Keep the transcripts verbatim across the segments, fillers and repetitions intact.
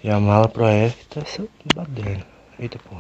E a mala Pro F tá essa baderna. Eita porra.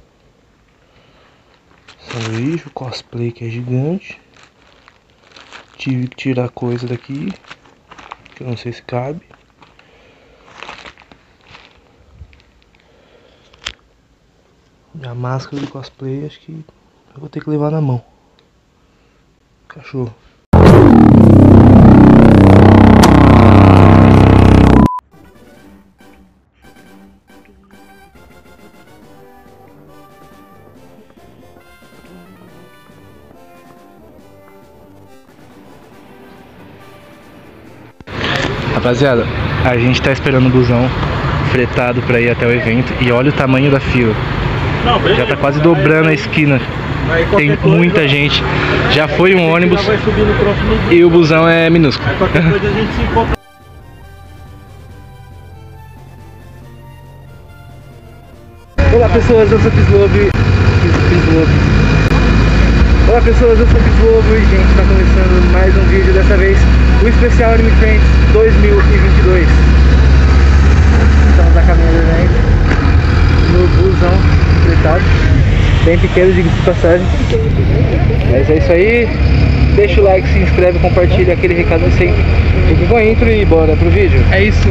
Sanduíche, o cosplay que é gigante. Tive que tirar coisa daqui, que eu não sei se cabe. E a máscara do cosplay acho que eu vou ter que levar na mão. Cachorro. Rapaziada, a gente tá esperando o busão fretado pra ir até o evento e olha o tamanho da fila. Não, já tá quase dobrando a esquina. Tem muita gente. Já foi um ônibus e o busão é minúsculo. Olá pessoas, eu sou o Pislobe. Olá pessoas, eu sou o Pislobe e a gente tá começando mais um vídeo, dessa vez o especial Anime Friends dois mil e vinte e dois. Estamos a caminho do evento no busão fretado, bem pequeno, diga-se de passagem. Mas é isso aí, deixa o like, se inscreve, compartilha aquele recado sempre. Fique com a intro e bora pro vídeo. É isso.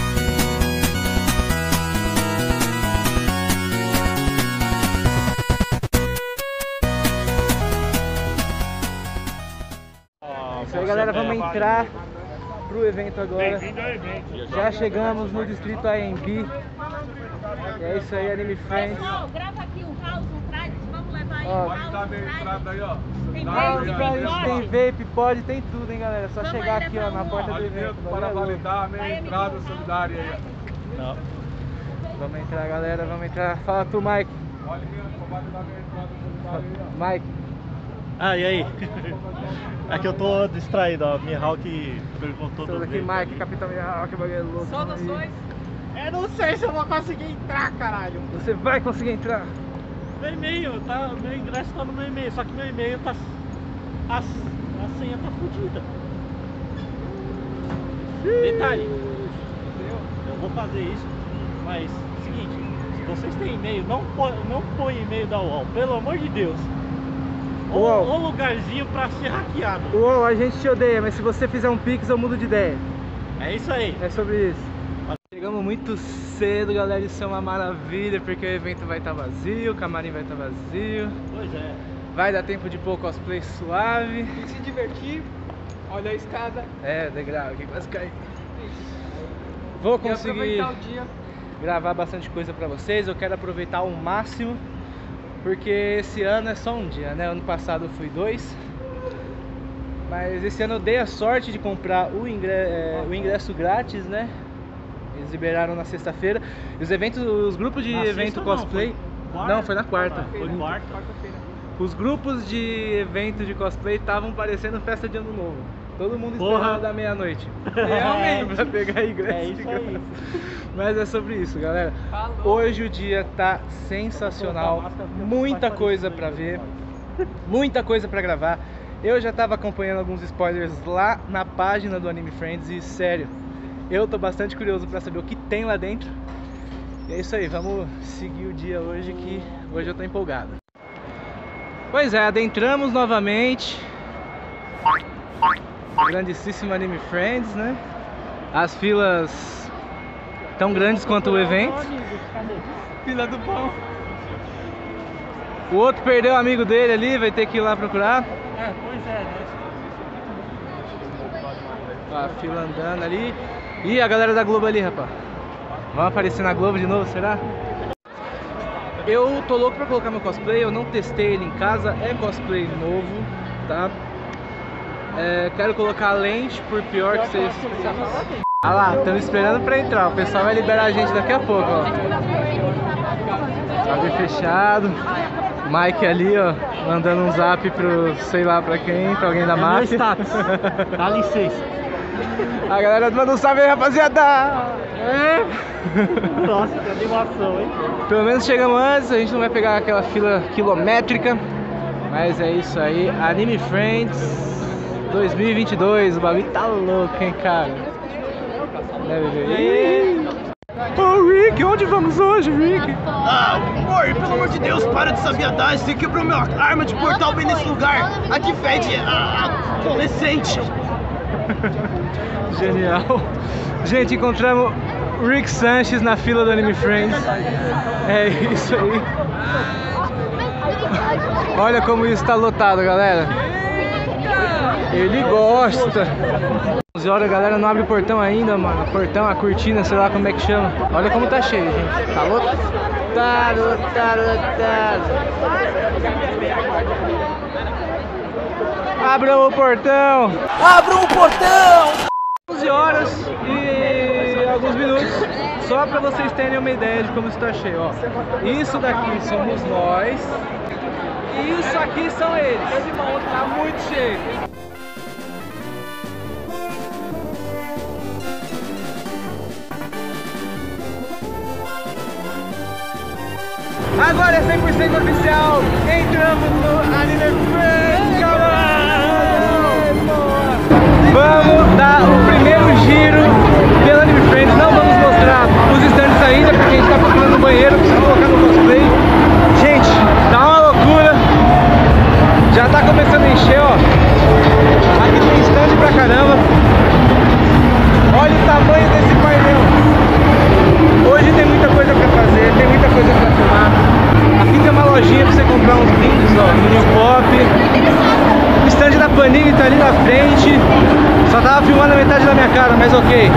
Isso aí galera, vamos entrar pro evento agora. Já chegamos no distrito A M B. É isso aí, Anime Friends. Pessoal, grava aqui o house, o Pride, vamos levar aí o Ó, house, tá meio o entrada aí, ó. Tem Dá vape, uma tem olhada. pode. Tem vape, pode, tem tudo, hein galera. Só Vamos chegar aí aqui ó, levar na um, porta ó. do evento. Alimento para Valeu. validar a minha Vai, entrada amigo. solidária aí. Não. Vamos entrar galera, vamos entrar. Fala tu, Mike. Ó, alimento para validar a minha entrada solidária aí, Mike. Ah, e aí? É que eu tô distraído, ó. Mihawk perguntou Estamos do aqui, vídeo. Mike, Capitão Mihawk, bagulho louco. Saudações. Eu não sei se eu vou conseguir entrar, caralho. Você vai conseguir entrar. Meu e-mail, tá, meu ingresso tá no meu e-mail, só que meu e-mail tá... A, a senha tá fodida. Detalhe, eu vou fazer isso, mas, seguinte, se vocês têm e-mail, não põe, não põe e-mail da U O L, pelo amor de Deus. Ou, U O L. ou lugarzinho pra ser hackeado. Uou, a gente te odeia, mas se você fizer um pix eu mudo de ideia. É isso aí. É sobre isso. Chegamos muito cedo, galera, isso é uma maravilha, porque o evento vai estar vazio, o camarim vai estar vazio. Pois é. Vai dar tempo de pôr cosplay suave. E se divertir, olha a escada. É, degrau aqui, quase caí. Vou E conseguir aproveitar o dia. gravar bastante coisa pra vocês, eu quero aproveitar ao máximo, porque esse ano é só um dia, né? Ano passado eu fui dois. Mas esse ano eu dei a sorte de comprar o ingresso, é, o ingresso grátis, né? Eles liberaram na sexta-feira. E os eventos, os grupos de Na evento sexta cosplay. não, foi quarta? Não, foi na quarta. Foi quarta. Quarta-feira. Os grupos de evento de cosplay estavam parecendo festa de ano novo. Todo mundo Porra. esperando da meia-noite. Realmente. Pra pegar ingresso. É de isso graça. aí. Mas é sobre isso, galera. Falou. Hoje o dia tá sensacional. Muita coisa pra ver. Muita coisa pra gravar. Eu já tava acompanhando alguns spoilers lá na página do Anime Friends e sério, eu tô bastante curioso pra saber o que tem lá dentro. E é isso aí, vamos seguir o dia hoje que hoje eu tô empolgado. Pois é, adentramos novamente o grandíssimo Anime Friends, né? As filas tão grandes quanto o evento. Fila do pão. O outro perdeu o amigo dele ali, vai ter que ir lá procurar. É, pois é, né? A fila andando ali. E a galera da Globo ali, rapaz. Vão aparecer na Globo de novo, será? Eu tô louco pra colocar meu cosplay, eu não testei ele em casa, é cosplay novo, tá? É, quero colocar a lente, por pior que seja. Ah lá, estamos esperando pra entrar, o pessoal vai liberar a gente daqui a pouco, ó. Abre fechado. Mike ali, ó, mandando um zap pro, sei lá pra quem, pra alguém da É meu máfia. status. Dá licença. A galera manda um salve aí, rapaziada! É. Nossa, que animação, hein? Pelo menos chegamos antes, a gente não vai pegar aquela fila quilométrica. Mas é isso aí, Anime Friends dois mil e vinte e dois, o bagulho tá louco, hein, cara? Né, bebê? Ô Rick, onde vamos hoje, Rick? Ah, amor, pelo amor de Deus, para de sabiedade. Você quebrou minha arma de portal bem nesse lugar. Aqui fede a adolescente. Genial. Gente, encontramos Rick Sanchez na fila do Anime Friends. É isso aí. Olha como isso tá lotado, galera. Ele gosta. onze horas, a galera não abre o portão ainda, mano. Portão, a cortina, sei lá como é que chama. Olha como tá cheio, gente. Tá lotado, lotado, lotado. Abram o portão. Abra o portão! onze horas e alguns minutos. Só pra vocês terem uma ideia de como está cheio, ó. Isso daqui somos nós. E isso aqui são eles. Tá muito cheio. Agora é cem por cento oficial. Entramos no Anime Friends, vamos dar o primeiro giro pelo Anime Friends. Não vamos mostrar os stands ainda, porque a gente tá procurando no banheiro, precisa colocar no cosplay. Gente, tá uma loucura. Já tá começando a encher, ó. Aqui tem stand pra caramba. Olha o tamanho desse painel. Hoje tem muita coisa pra fazer, tem muita coisa pra filmar. Aqui tem uma lojinha pra você comprar uns brindes, ó, no New Pop. O stand da Panini tá ali na frente. Só tava filmando a metade da minha cara, mas ok.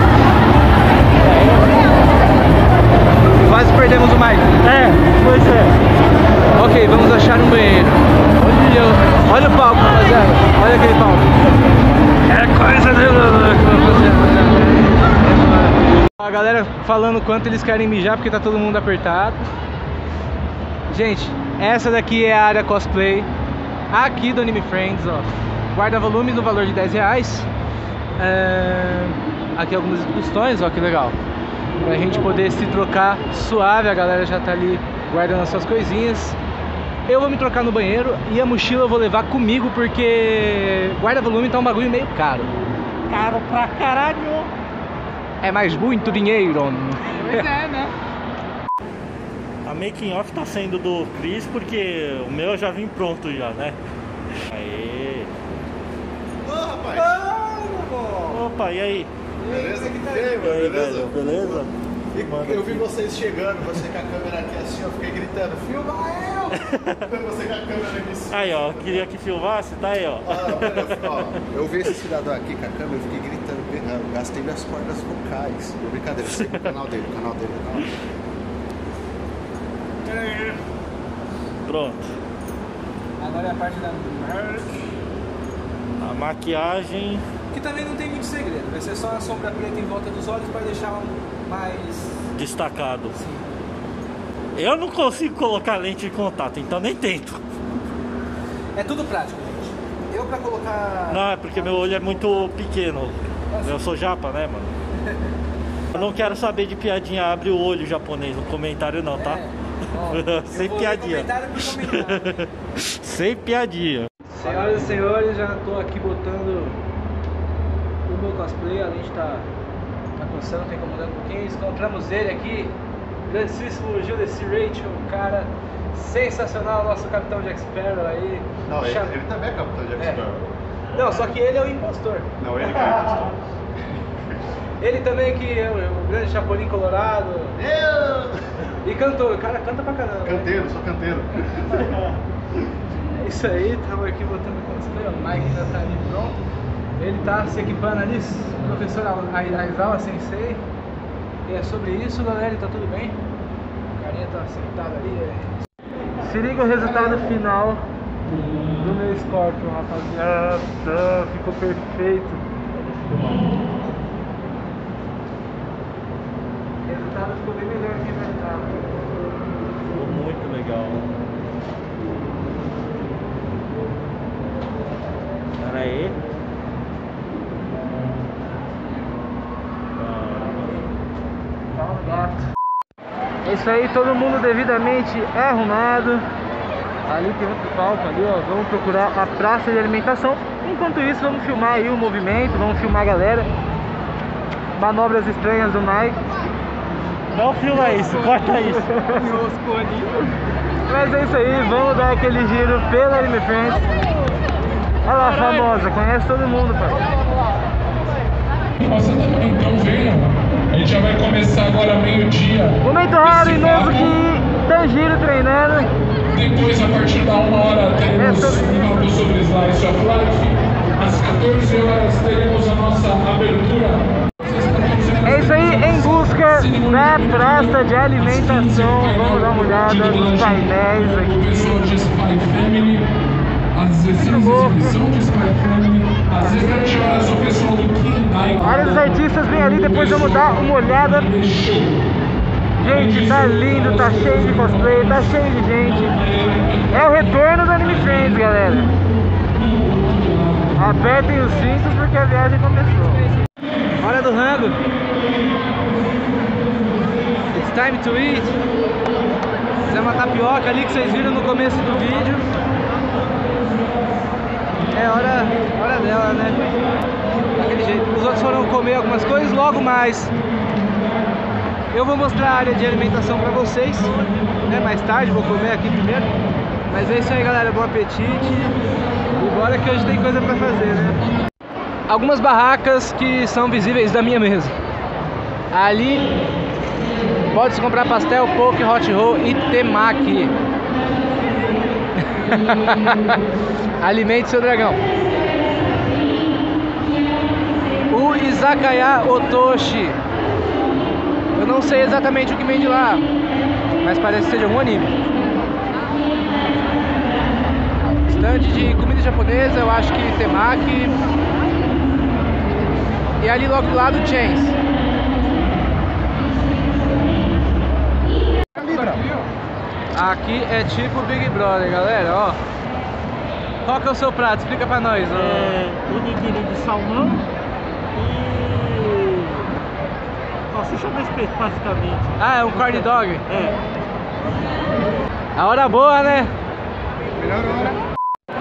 Quase perdemos o Mike. É, pois é. Ok, vamos achar um banheiro. Olha, olha o palco, rapaziada. Olha aquele palco. É coisa de louco. A galera falando quanto eles querem mijar porque tá todo mundo apertado. Gente, essa daqui é a área cosplay aqui do Anime Friends, ó. Guarda-volumes no valor de dez reais. É... Aqui algumas discussões, ó, que legal. Pra gente poder se trocar suave, a galera já tá ali guardando as suas coisinhas. Eu vou me trocar no banheiro e a mochila eu vou levar comigo porque guarda-volume tá um bagulho meio caro. Caro pra caralho. É mais muito dinheiro. Pois é, né? A making off tá sendo do Chris porque o meu eu já vim pronto já, né? Aê! Ô, rapaz! Opa, e aí? Beleza? E aí, velho, beleza? E eu vi vocês chegando, você com a câmera aqui assim, eu fiquei gritando, filma eu! Você com a câmera aqui assim. Aí, ó, queria que filmasse, tá aí, ó. Ah, olha, ó, eu vi esse cidadão aqui com a câmera, eu fiquei gritando, pegando, gastei minhas cordas vocais. Brincadeira, eu sei que o canal dele, o canal dele, o canal dele. Pronto. Agora é a parte da... A maquiagem. Que também não tem muito segredo, vai ser só a sombra preta em volta dos olhos para deixar um mais Destacado. Sim. Eu não consigo colocar lente de contato, então nem tento. É tudo prático, gente. Eu pra colocar... Não, é porque meu olho é muito pequeno. Eu sou japa, né, mano? Eu não quero saber de piadinha, abre o olho japonês no comentário não, tá? É. Ó, sem piadinha. Comentário por comentário. Sem piadinha. Senhoras e senhores, já tô aqui botando o meu cosplay, a lente tá, tá coçando, tá incomodando um pouquinho. Encontramos ele aqui, grandíssimo Julius Rachel, um cara sensacional, nosso capitão Jack Sparrow aí. Não, ele, Chama... ele também é capitão Jack É. Sparrow. Não, só que ele é o impostor. Não, ele que é o impostor. Ele também que é o, o grande Chapolin Colorado. Eu! E cantor, o cara canta pra caramba. Canteiro, sou canteiro. É isso aí, estamos aqui botando o cosplay, o Mike já tá ali pronto. Ele tá se equipando ali, o professor Aizawa Sensei. E é sobre isso, galera, tá tudo bem? O carinha tá sentado ali. É... Se liga o resultado final do meu Scorpion, rapaziada. Ficou perfeito. O resultado ficou bem melhor que imaginava. Ficou muito legal. Pera aí. É isso aí, todo mundo devidamente arrumado. Ali tem outro palco ali, ó. Vamos procurar a praça de alimentação. Enquanto isso, vamos filmar aí o movimento, vamos filmar a galera. Manobras estranhas do Mike. Não filma isso, corta isso. Mas é isso aí, vamos dar aquele giro pela Anime Friends. Olha lá a famosa, conhece todo mundo, pai. Então venham, a gente já vai começar agora meio-dia. Momento raro e novo que Tanjiro treinando. Depois, a partir da uma hora, teremos um papo sobre Slice of Life. Às quatorze horas teremos a nossa abertura. É isso aí, em busca da praça de alimentação. Vamos dar uma olhada nos painéis aqui. O pessoal de Spy Family, às dezesseis horas, exibição de Spy Family. Às dezessete horas, o pessoal do Kindai. A área dos artistas vem ali, depois vamos dar uma olhada. Gente, tá lindo, tá cheio de cosplay, tá cheio de gente. É o retorno do Anime Friends, galera. Apertem os cintos porque a viagem começou. Hora do rango. It's time to eat. Fizer uma tapioca ali que vocês viram no começo do vídeo. É hora, hora dela, né? Daquele jeito. Os outros foram comer algumas coisas, logo mais eu vou mostrar a área de alimentação pra vocês, né? Mais tarde, vou comer aqui primeiro. Mas é isso aí, galera, bom apetite. E bora que hoje tem coisa pra fazer, né? Algumas barracas que são visíveis da minha mesa. Ali pode-se comprar pastel, poke, hot roll e temaki. Alimente seu dragão. O Izakaya Otoshi. Eu não sei exatamente o que vem de lá, mas parece que seja um anime. Stand de comida japonesa, eu acho que temaki. E ali logo do lado, Chains. Aqui é tipo Big Brother, galera, ó. Qual que é o seu prato? Explica pra nós. Ó. É onigiri de salmão e salsicha no espeto, basicamente. Ah, é um corn dog? É. A hora boa, né? Melhor hora.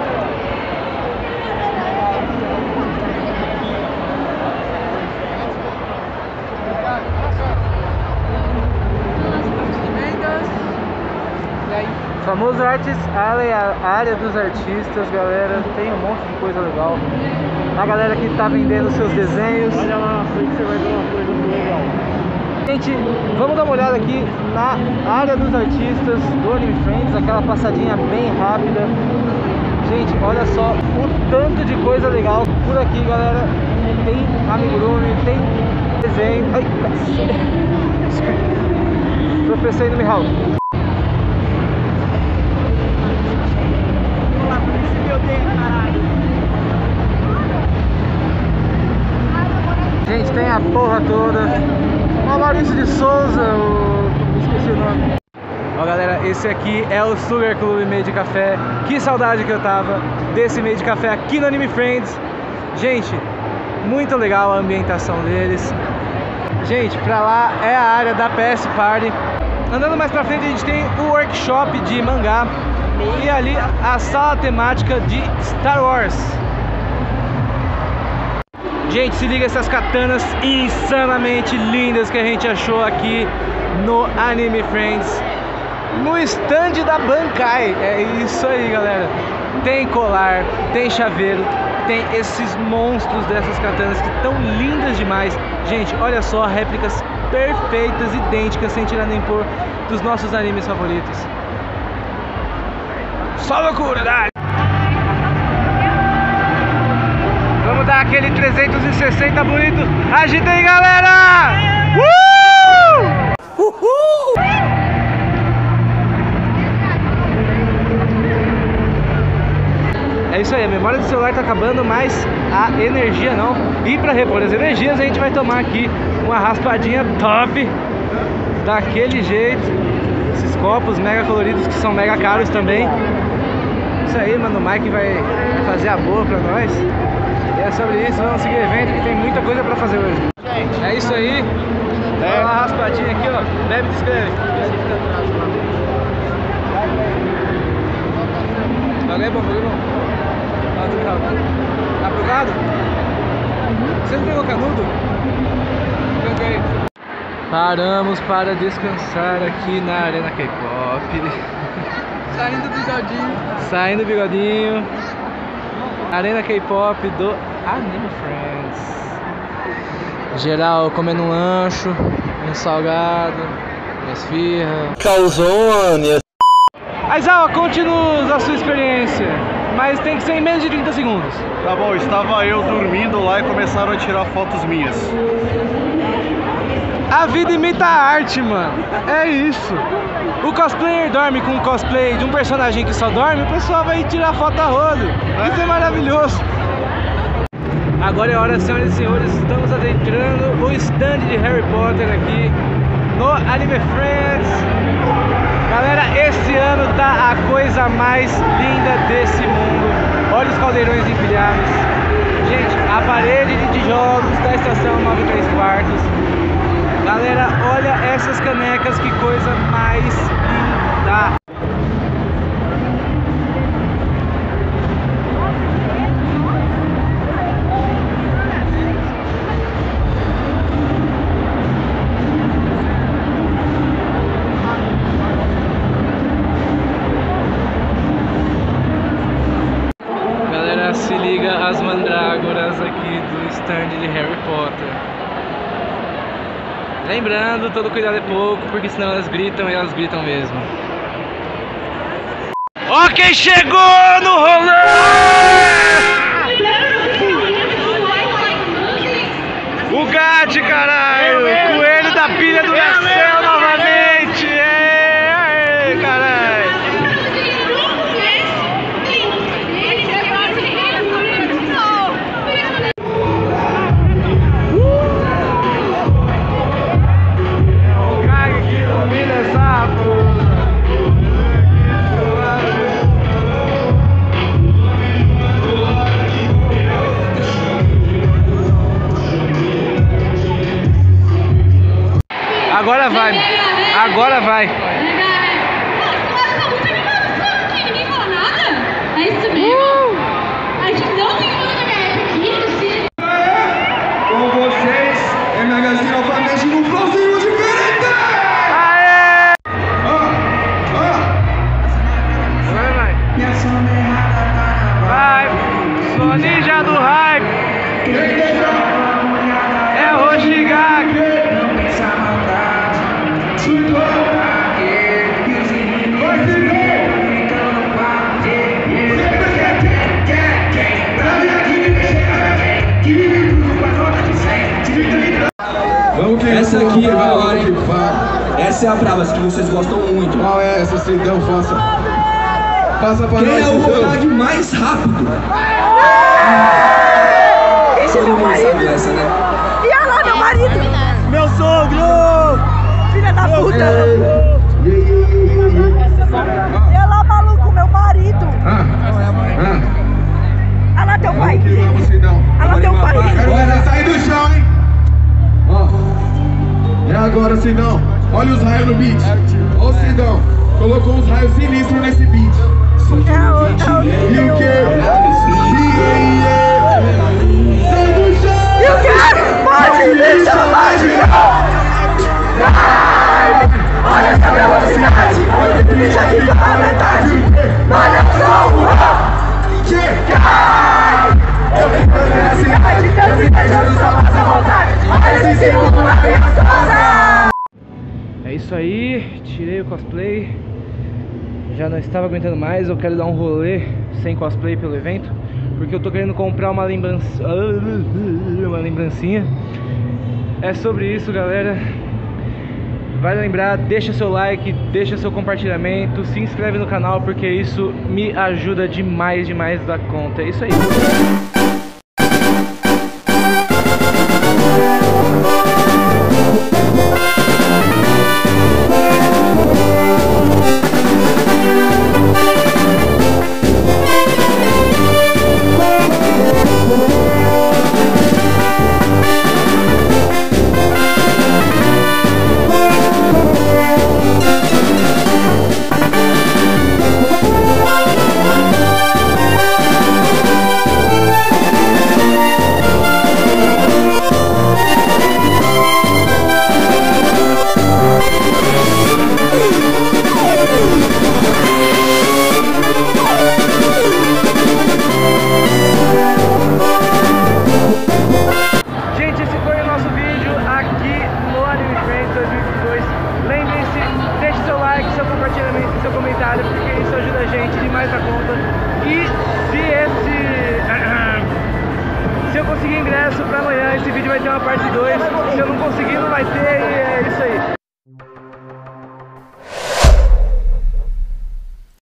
Famoso Artist Alley, a área dos artistas, galera, tem um monte de coisa legal. A galera que tá vendendo seus desenhos. Olha lá na frente, você vai ver uma coisa muito legal. Gente, vamos dar uma olhada aqui na área dos artistas do Anime Friends, aquela passadinha bem rápida. Gente, olha só o tanto de coisa legal por aqui, galera. Tem amigurumi, tem desenho. Ai, cacete. Tropeçei no Mihawk. Gente, tem a porra toda. O Maurício de Souza, o... esqueci o nome. Ó, galera, esse aqui é o Sugar Club Meio de Café. Que saudade que eu tava desse meio de café aqui no Anime Friends. Gente, muito legal a ambientação deles. Gente, pra lá é a área da P S Party. Andando mais pra frente a gente tem o workshop de mangá. E ali a sala temática de Star Wars. Gente, se liga essas katanas insanamente lindas que a gente achou aqui no Anime Friends. No stand da Bankai. É isso aí, galera. Tem colar, tem chaveiro, tem esses monstros dessas katanas que estão lindas demais. Gente, olha só, réplicas perfeitas, idênticas, sem tirar nem pôr, dos nossos animes favoritos. Só loucura, dá! Vamos dar aquele trezentos e sessenta bonito. Agita aí, galera! Uh! Uhul! É isso aí, a memória do celular tá acabando, mas a energia não. E para repor as energias a gente vai tomar aqui uma raspadinha top, daquele jeito. Esses copos mega coloridos que são mega caros também. Isso aí, mano, o Mike vai fazer a boa pra nós. E é sobre isso, vamos seguir o evento que tem muita coisa pra fazer hoje. É isso aí. Olha lá a raspadinha aqui, ó. Bebe e descreve. Valeu, bom, valeu, bom. Tá plugado? Você não pegou canudo? Peguei. Paramos para descansar aqui na Arena K-Pop. Saindo do bigodinho. Saindo do bigodinho. Arena K-Pop do Anime Friends. Geral comendo um lancho, um salgado, uma esfirra. Calzone. Aizawa, conte-nos a sua experiência, mas tem que ser em menos de trinta segundos. Tá bom, estava eu dormindo lá e começaram a tirar fotos minhas. A vida imita a arte, mano. É isso. O cosplayer dorme com um cosplay de um personagem que só dorme, o pessoal vai tirar foto a rodo. Isso é maravilhoso. Agora é hora, senhoras e senhores, estamos adentrando o stand de Harry Potter aqui no Anime Friends. Galera, esse ano tá a coisa mais linda desse mundo. Olha os caldeirões empilhados. Gente, a parede de tijolos da estação nove e três quartos. Galera, olha essas canecas, que coisa mais linda. Galera, se liga as mandrágoras aqui do stand de Harry Potter. Lembrando, todo cuidado é pouco, porque senão elas gritam e elas gritam mesmo. Ó quem chegou no rolê! O Gat, caralho! O coelho da pilha do Marcel novamente! É, caralho! Agora vai, agora vai. Nossa, tá muito animado, que ninguém fala nada. É isso mesmo? A gente não tem nada na minha época aqui, você... Com vocês, é Magazine novamente no flowzinho diferente! Aê! Vai, vai. Vai, sou ninja do hype. É o Hoshigaki. Essa aqui é a hora, hein? Essa é a brava, essa que vocês gostam muito. Qual é essa, Cidão? Faça. Faça pra Quem nós, é o Cidão. Hokage mais rápido? Todo mundo sabe essa, né? E olha lá, meu marido! Meu sogro! Filha da puta! E olha lá, maluco, meu marido! Ah, ah. Olha lá teu pai! Vamos, Cidão. Olha lá teu pai! Quero ver você sair do chão, hein? Ó. É agora, Cidão. Olha os raios no beat. Ó o Cidão. Colocou uns raios sinistros nesse beat. É o, é o, E o quê? Sai do chão! E o quê? Pode me chamar de olha essa velocidade! Deixa aqui pra metade! Olha só! Eu vim pra cidade, Deus me deixando só passa vontade! Olha esse segundo na minha casa! É isso aí, tirei o cosplay. Já não estava aguentando mais, eu quero dar um rolê sem cosplay pelo evento, porque eu tô querendo comprar uma lembrança, uma lembrancinha. É sobre isso, galera. Vai lembrar, deixa seu like, deixa seu compartilhamento, se inscreve no canal, porque isso me ajuda demais, demais da conta. É isso aí. demais da conta. E se esse... se eu conseguir ingresso pra amanhã, esse vídeo vai ter uma parte dois. Se eu não conseguir, não vai ter, e é isso aí.